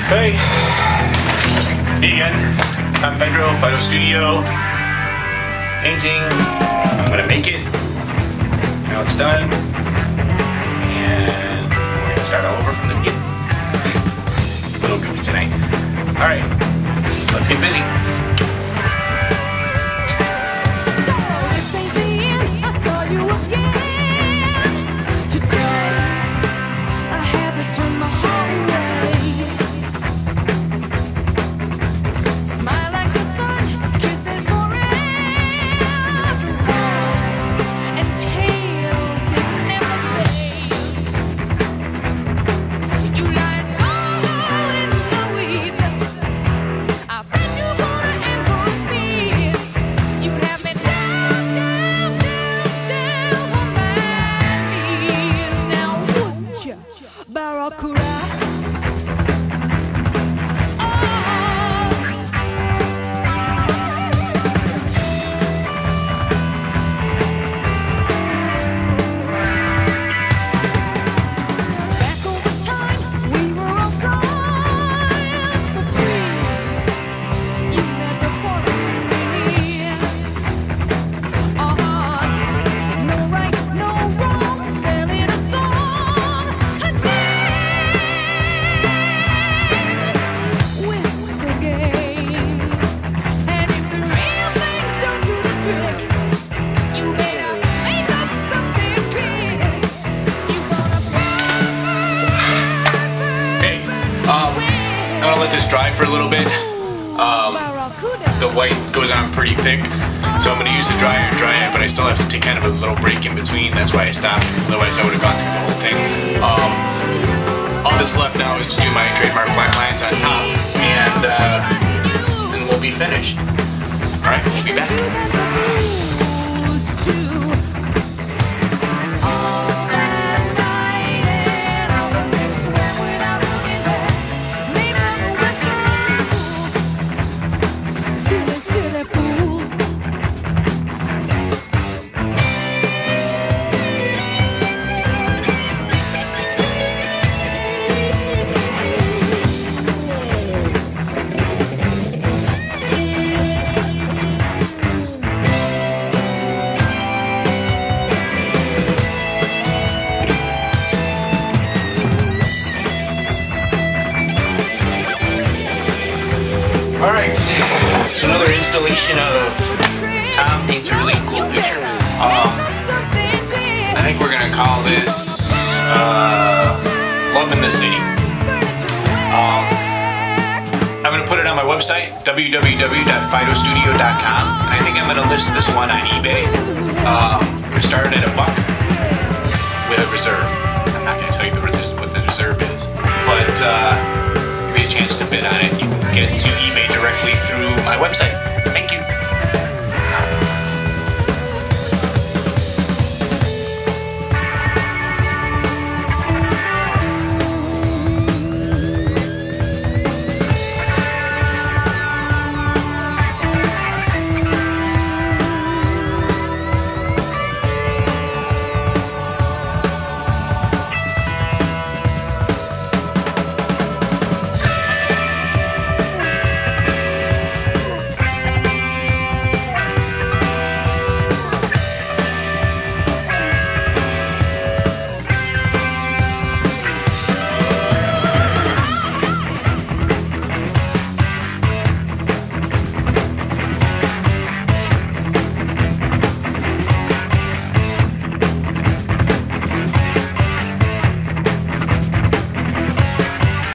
Hey, me again. I'm Fedro, Fido Studio. Painting. I'm gonna make it. Now it's done. And we're gonna start all over from the beginning. A little goofy tonight. Alright, let's get busy. I'm gonna let this dry for a little bit. The white goes on pretty thick, so I'm gonna use the dryer and dry it, but I still have to take kind of a little break in between. That's why I stopped. Otherwise I would have gone through the whole thing. All that's left now is to do my trademark black lines on top, and then we'll be finished. Alright, we'll be back. Alright, so another installation of Tom paints a really cool picture. I think we're gonna call this Love in the City. I'm gonna put it on my website, www.fidostudio.com. I think I'm gonna list this one on eBay. We're starting at $1 with a reserve. I'm not gonna tell you what the reserve is, but give me a chance to bid on it. You can get to eBay directly through my website. Thank you.